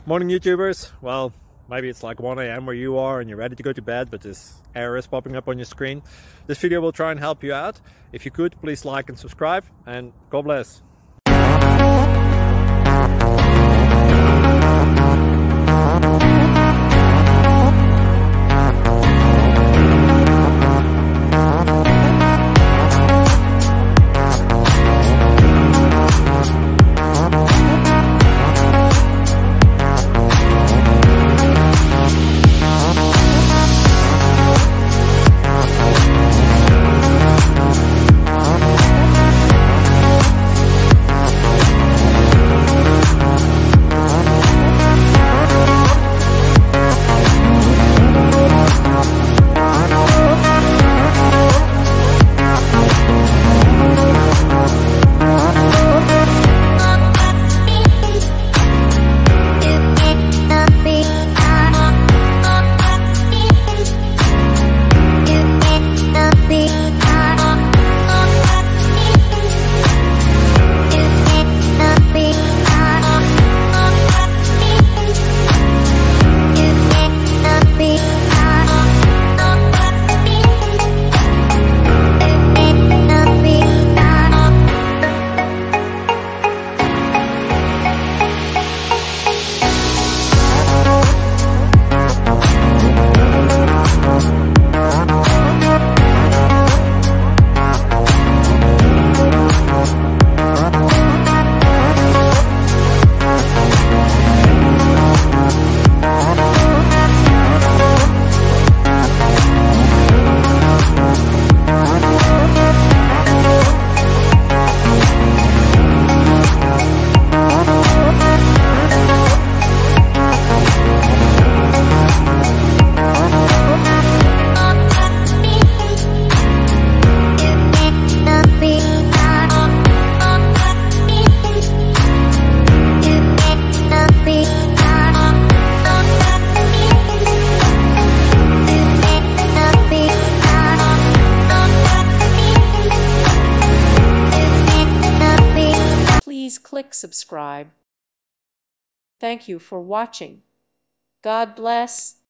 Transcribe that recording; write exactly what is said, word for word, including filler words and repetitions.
Morning YouTubers. Well, maybe it's like one A M where you are and you're ready to go to bed, but this error is popping up on your screen. This video will try and help you out. If you could, please like and subscribe, and God bless. Please click subscribe. Thank you for watching. God bless.